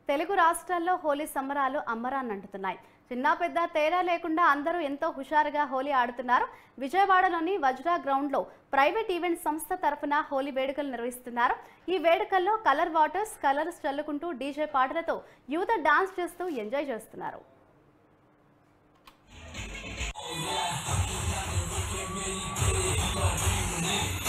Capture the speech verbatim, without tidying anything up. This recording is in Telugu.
తెలుగు రాష్ట్రాల్లో హోలీ సంబరాలు అంబరాన్నంటున్నాయి. చిన్న పెద్ద తేడా లేకుండా అందరూ ఎంతో హుషారుగా హోలీ ఆడుతున్నారు. విజయవాడలోని వజ్రా గ్రౌండ్లో ప్రైవేట్ ఈవెంట్ సంస్థ తరఫున హోలీ వేడుకలు నిర్వహిస్తున్నారు. ఈ వేడుకల్లో కలర్ వాటర్స్ కలర్స్ చల్లుకుంటూ డీజే పాటలతో యువత డాన్స్ చేస్తూ ఎంజాయ్ చేస్తున్నారు. Oh, yeah.